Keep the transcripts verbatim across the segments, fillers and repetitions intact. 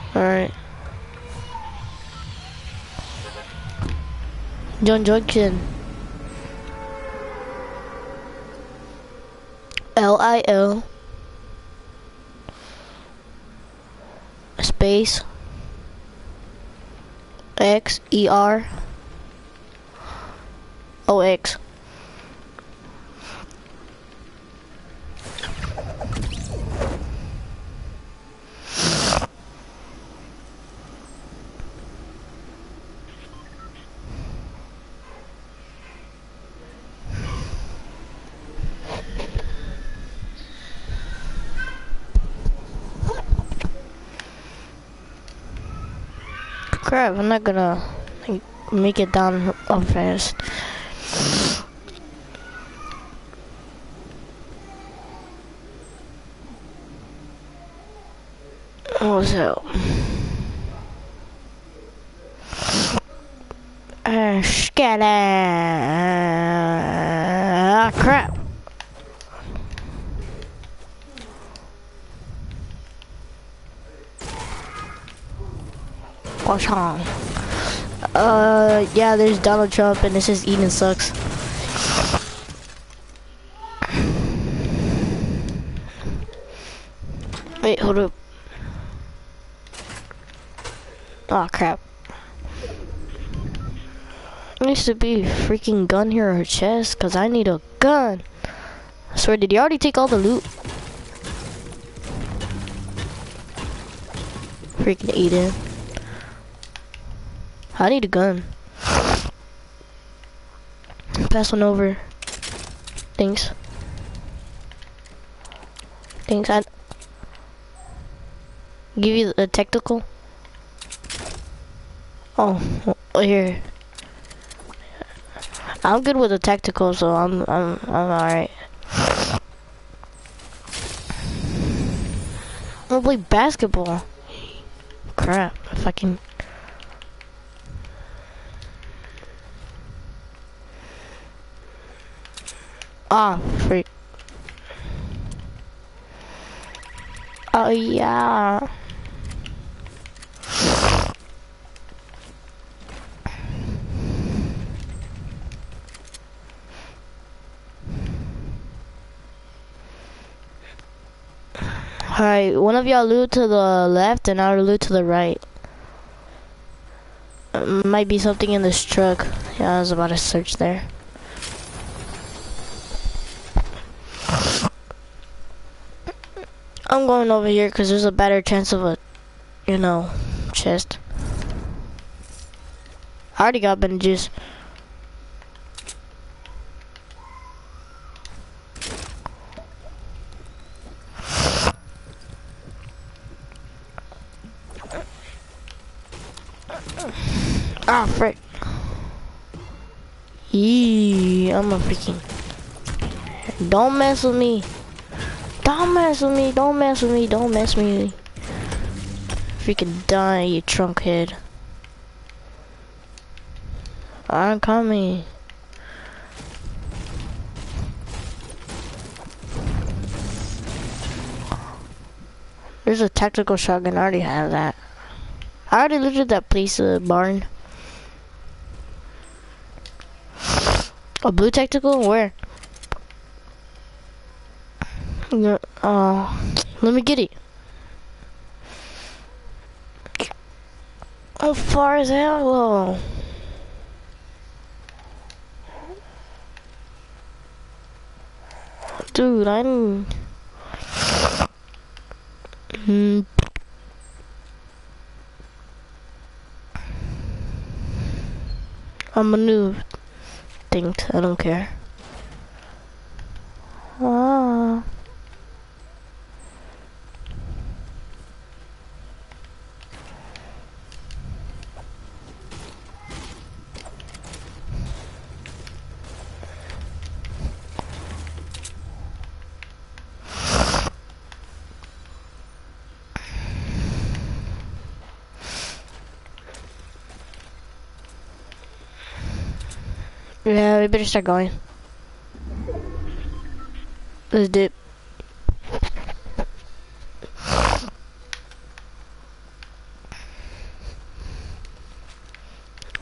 Alright. John Junction. L I L space X E R O X. Crap, I'm not gonna like, make it down up fast. What's up? Uh, scatter. Ah, crap. What's wrong? Uh, yeah, there's Donald Trump and this is Eden Sucks. Wait, hold up. Oh crap. There needs to be a freaking gun here or chest, cause I need a gun. I swear, did you already take all the loot? Freaking Eden. I need a gun. Pass one over. Thanks. Thanks. I give you a tactical. Oh, here. I'm good with a tactical, so I'm I'm I'm alright. I'm gonna play basketball. Crap! If I can. Ah, freak. Oh yeah. Alright, one of y'all loot to the left and I'll loot to the right. Uh, might be something in this truck. Yeah, I was about to search there. I'm going over here because there's a better chance of a, you know, chest. I already got bandages. Ah, frick. Yee, I'm a freaking. Don't mess with me. Don't mess with me. Don't mess with me. Don't mess with me. Freaking die, you trunk head. I'm coming. There's a tactical shotgun. I already have that. I already looted that place, uh, barn. A blue tactical? Where? Yeah, uh, let me get it. How far is hell? Dude, I'm... Hmm. I'm a new thing. I don't care. Ah. Yeah, we better start going. Let's dip.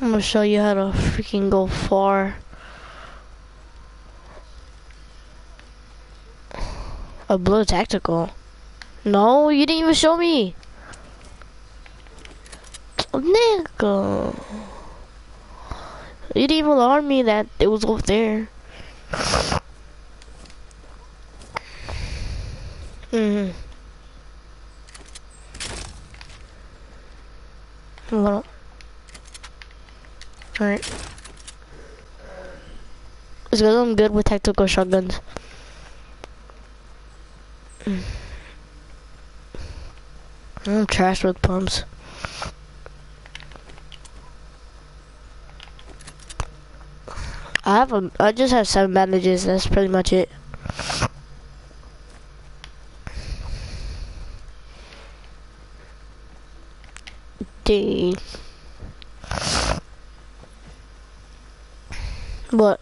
I'm gonna show you how to freaking go far. A blue tactical. No, you didn't even show me. Nigga. You didn't even alarm me that it was over there. Mm-hmm. Well, alright. It's because I'm good with tactical shotguns. Mm. I'm trash with pumps. I have a, I just have seven bandages, that's pretty much it. Dang. What?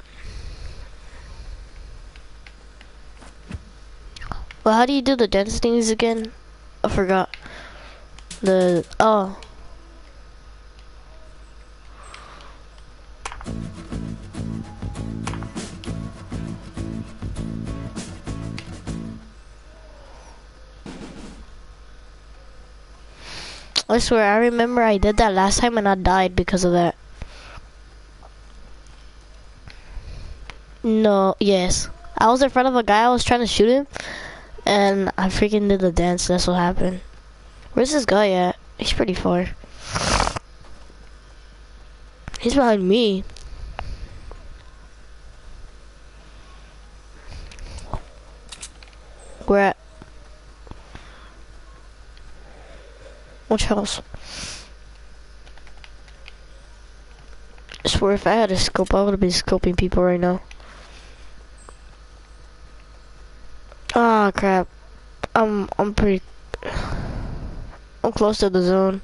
Well, how do you do the dance things again? I forgot. The, oh. I swear, I remember I did that last time and I died because of that. No, yes. I was in front of a guy, I was trying to shoot him, and I freaking did the dance, that's what happened. Where's this guy at? He's pretty far. He's behind me. Where at? Which house? I swear if I had a scope, I would have been scoping people right now. Ah, crap. I'm, I'm pretty... I'm close to the zone.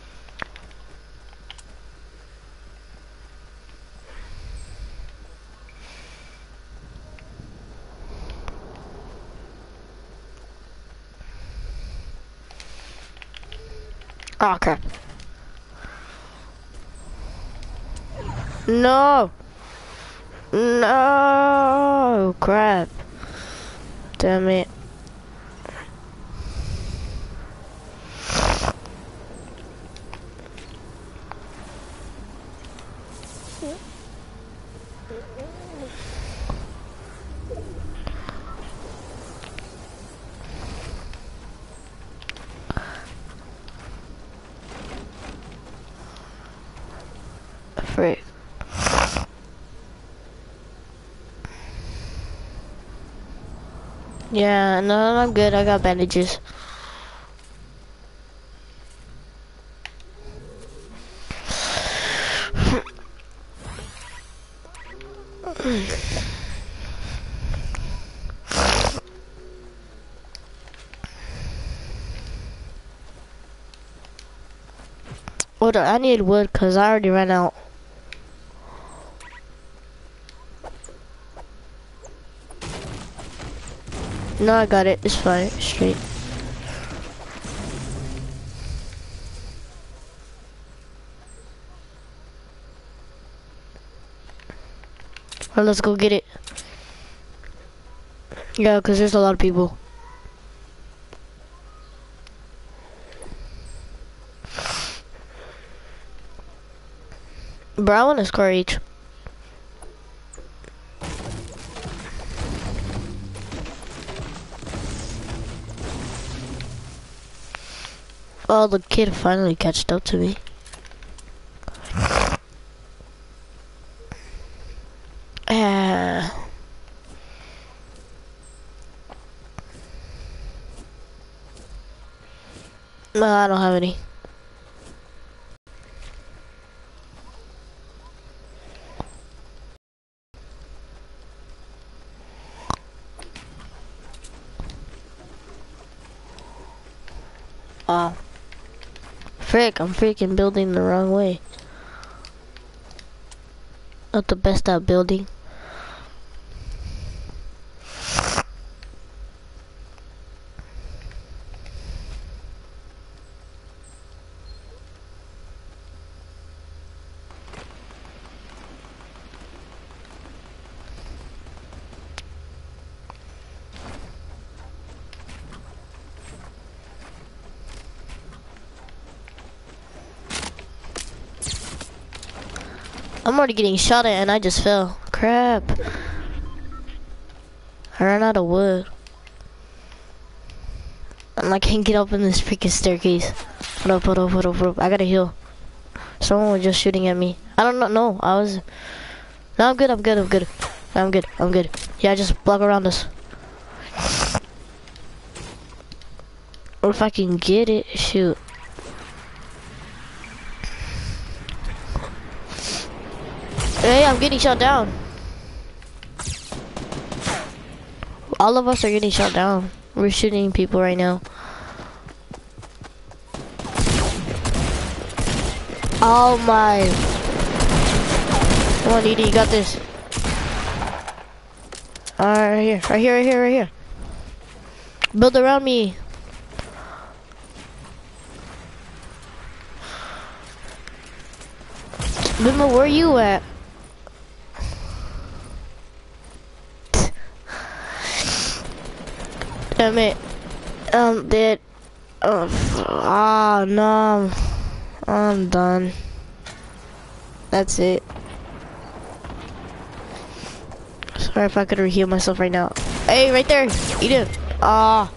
Oh crap. No! No! Crap. Damn it. Frick. Yeah, no, I'm good. I got bandages. Hold on, I need wood because I already ran out. No, I got it. It's fine. Straight. Well, let's go get it. Yeah, because there's a lot of people. Bro, I want to score each. Oh, the kid finally catched up to me. Ah. No, I don't have any. Oh. Frick, I'm freaking building the wrong way. Not the best at building. I'm already getting shot at and I just fell. Crap. I ran out of wood. And I can't get up in this freaking staircase. Hold up, hold up, hold up, hold up. I gotta heal. Someone was just shooting at me. I don't know, no, I was... No, I'm good, I'm good, I'm good. I'm good, I'm good. Yeah, just block around us. Or if I can get it, shoot. Hey, I'm getting shot down. All of us are getting shot down. We're shooting people right now. Oh my. Come on, Edie, you got this. Alright, right here, right here, right here, right here. Build around me. Bimbo, where are you at? Damn it. I'm dead. Oh, ah, no. I'm done. That's it. Sorry if I could heal myself right now. Hey, right there. Eat it. Ah.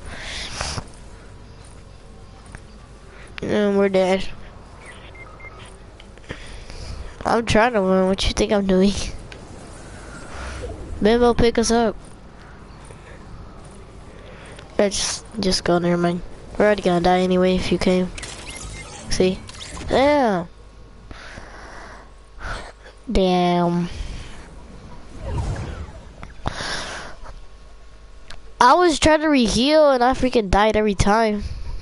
And we're dead. I'm trying to win. What you think I'm doing? Bimbo, pick us up. I just, just go, never mind. We're already gonna die anyway if you came. See? Damn. Damn. I was trying to reheal and I freaking died every time.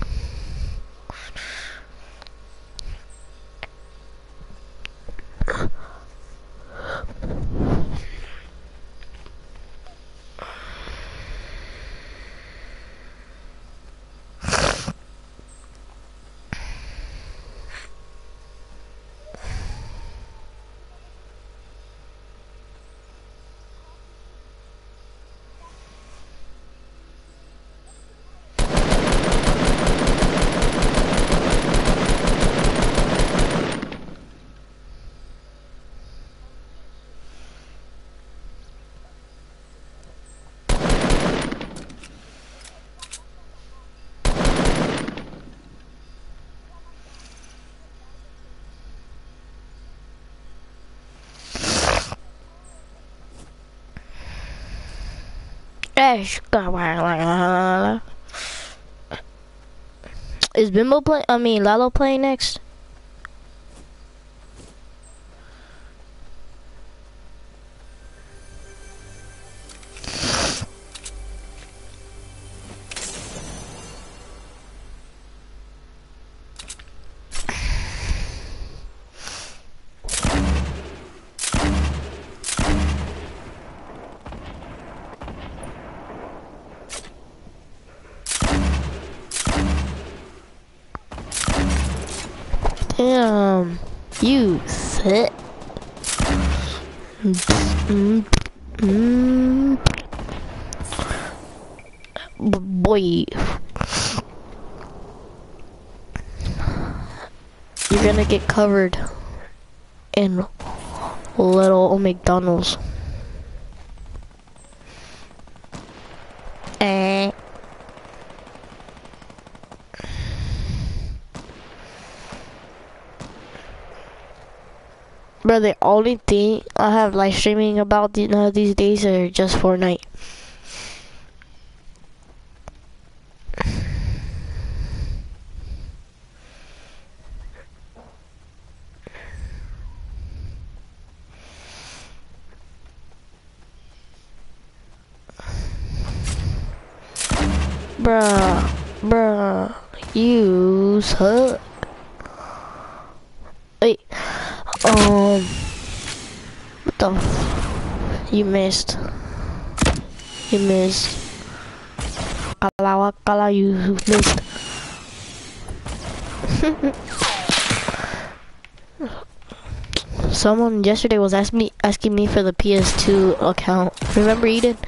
Is Bimbo play? I mean, Lalo playing next? Damn, you sick. Mm, mm, boy, you're gonna get covered in little McDonald's. Eh. Bro, the only thing I have live streaming about the, uh, these days are just Fortnite. Bruh, bruh, you suck. Wait. Um, what the f- you missed. You missed. Kala kala, you missed. Someone yesterday was asking me asking me for the P S two account. Remember, Eden?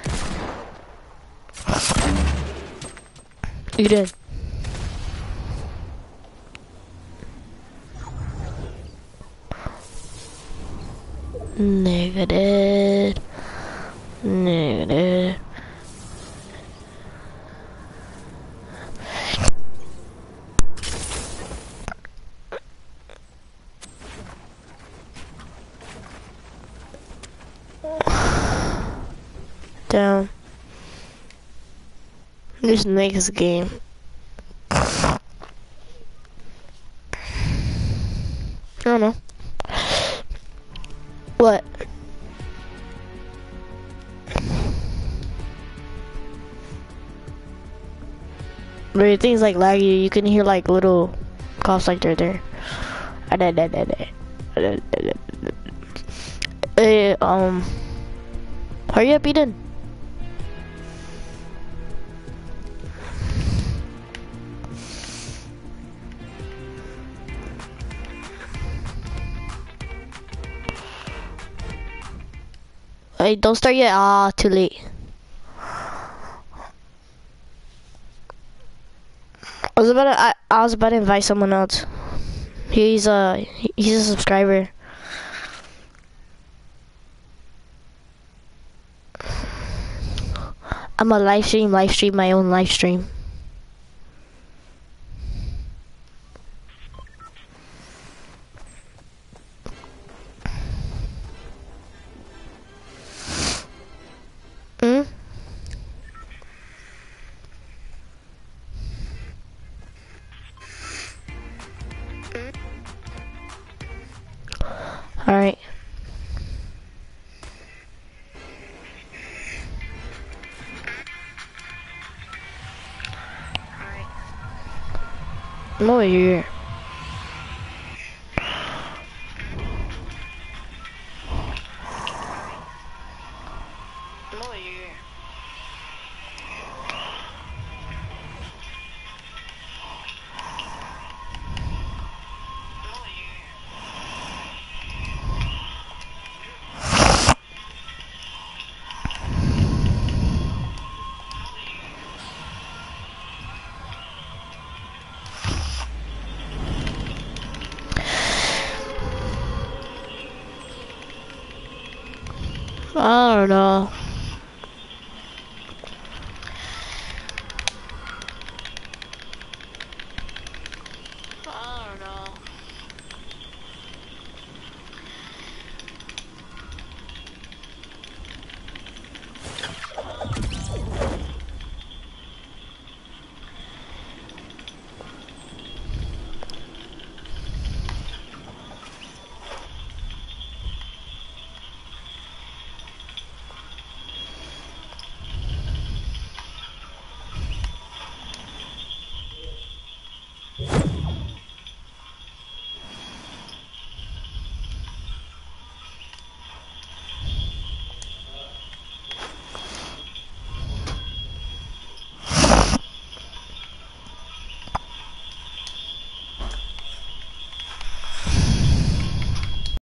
Eden. Negative. Negative. Down. This next game. I don't know. What? But your thing's like laggy. You can hear like little coughs like they're there. Hey, um, hurry up, Eden. Hey, don't start yet. Ah, too late. I was about to, I, I was about to invite someone else. He's a, he's a subscriber. I'm a live stream, live stream my own live stream. Hmm? Alright. I'm over here. I'm over here. I don't know.